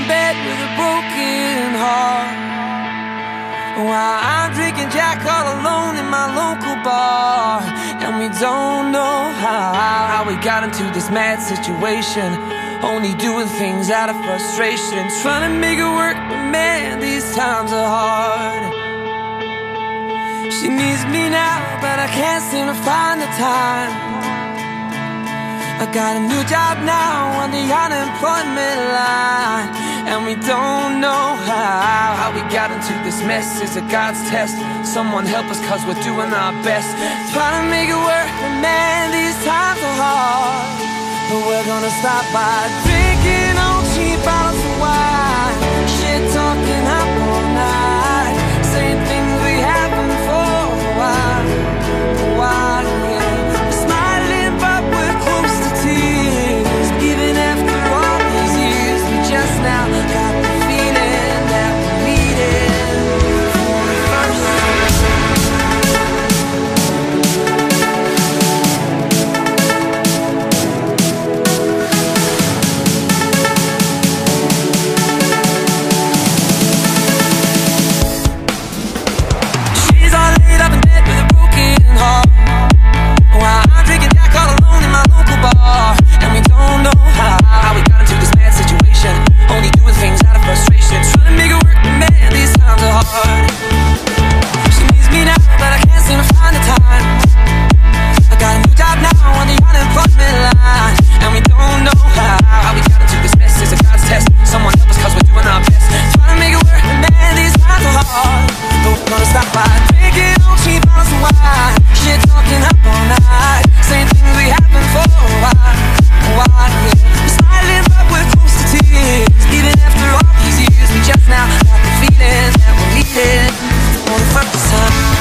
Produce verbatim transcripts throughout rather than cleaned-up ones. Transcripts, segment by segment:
bed with a broken heart, while I'm drinking Jack all alone in my local bar. And we don't know how, how we got into this mad situation, only doing things out of frustration, trying to make it work, but man, these times are hard. She needs me now, but I can't seem to find the time. I got a new job now on the unemployment line, and we don't know how, how we got into this mess. Is it God's test? Someone help us, cause we're doing our best, trying to make it work, but man, these times are hard. But we're gonna stop by drinking on cheap bottles of wine, shit talking up all night, saying things we haven't for a while, a while, yeah. We're smiling but we're close to tears, even after all these years. We just now got the feeling that we needed for the first heart, while I'm drinking Jack all alone in my local bar. And we don't know how, how we got into this mad situation, only doing things out of frustration, trying to make it work, but man, these times are hard. She needs me now, but I can't seem to find the time. I got a new job now on the unemployment line, and we don't know how, how we got into this mess. Is it God's test? Someone help us, cause we're doing our best, trying to make it work, but man, these times are hard. But we're gonna stop by drinking on cheap bottles of wine, shit talking up all night, saying things we haven't for a while, a while, yeah. We're smiling but we're close to tears, even after all these years. We just now got the feeling that we're needed for the first time.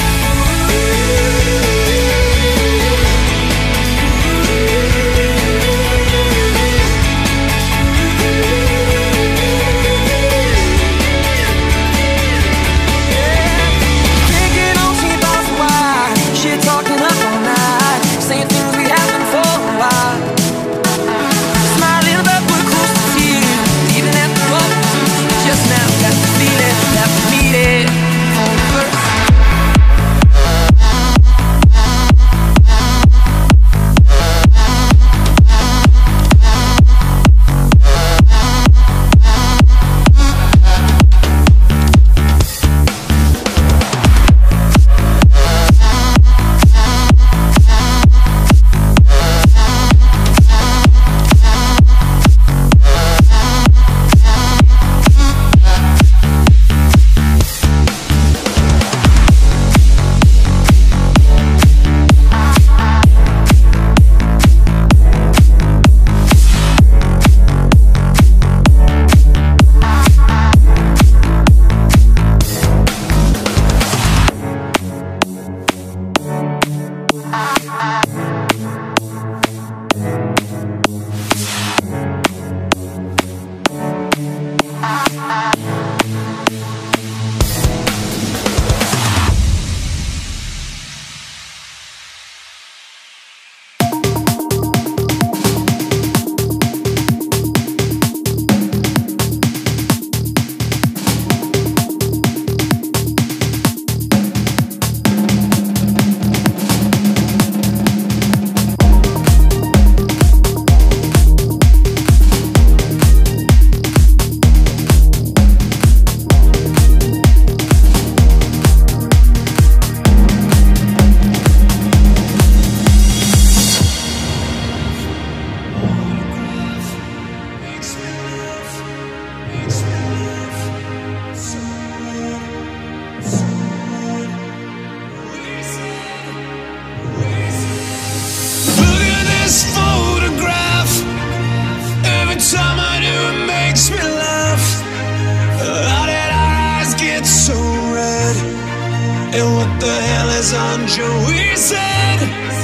And what the hell is on Joey's head?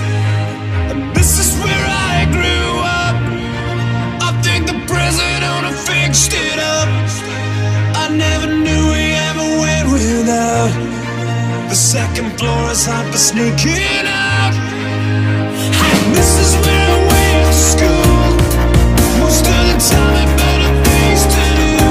This is where I grew up. I think the president owner fixed it up. I never knew we ever went without. The second floor is hot for sneaking out. And this is where I went to school. Most of the time I had better things to do.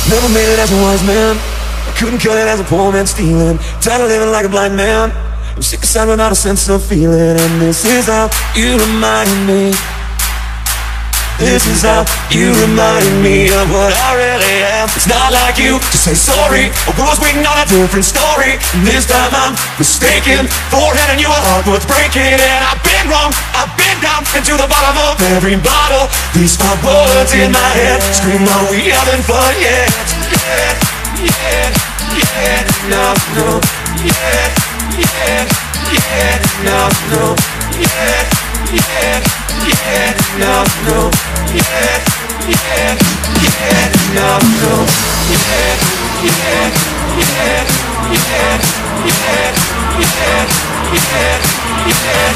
Never made it as a wise man, I couldn't cut it as a poor man stealing. Tired of living like a blind man, I'm sick aside without a sense of feeling. And this is how you remind me, this is how you remind me of what I really am. It's not like you to say sorry, I was waiting on a different story. And this time I'm mistaken for handing you a heart worth breaking. And I've been wrong, I've been down into the bottom of every bottle. These five words in my head scream, are we having fun yet? Yeah, yeah, yeah, no, no. Yeah, yeah, yeah, no, no. Yeah, yeah, yeah, no, no. Yeah, yeah, yeah, no, no. Yeah, yeah, yeah, yeah, yeah, yeah, yeah,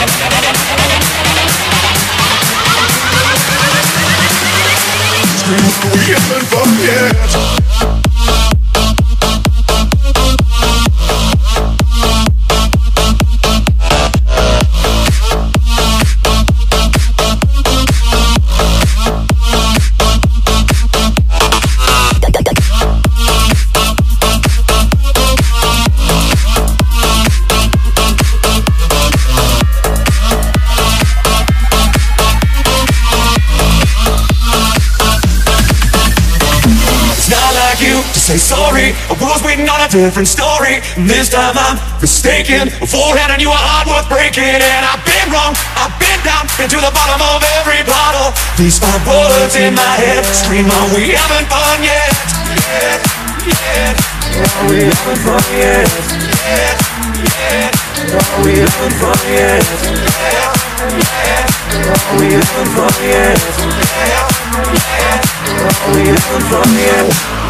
yeah. Scream, we haven't fun yet. Say sorry, I was waiting on a different story. And this time I'm mistaken for handing you a heart worth breaking. And I've been wrong, I've been down into the bottom of every bottle. These five words in my head scream, are we having fun yet? Yeah, yeah, are we having fun yet? Yeah, yeah, are we having fun yet? Yeah, yeah, are we having fun yet? Yeah, yeah, are we having fun yet?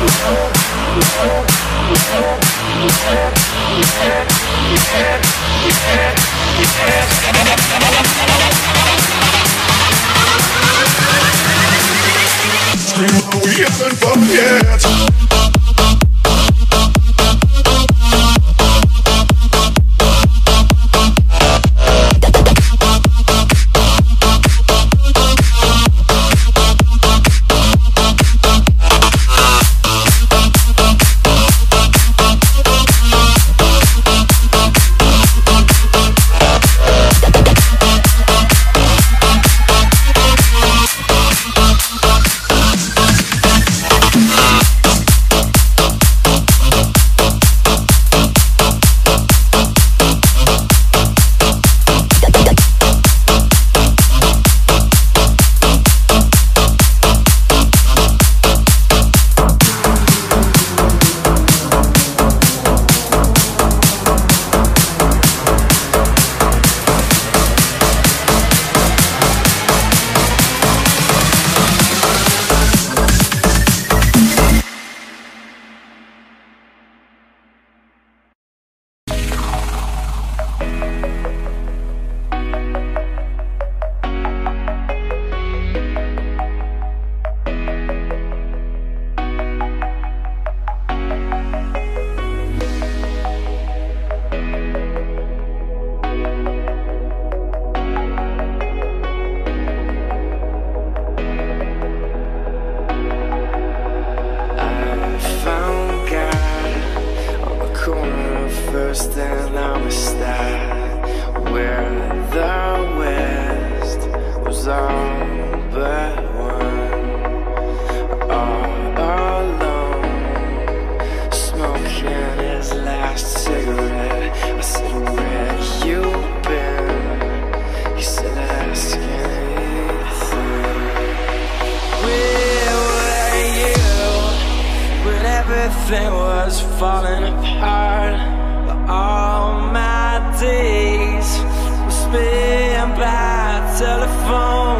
Scream, are we having fun yet? First and I'm a star, where the West was all but one. All alone, smoking his last cigarette. I said, where you been? He said, asking anything. Where were you when everything was falling apart? All my days were spent by telephone.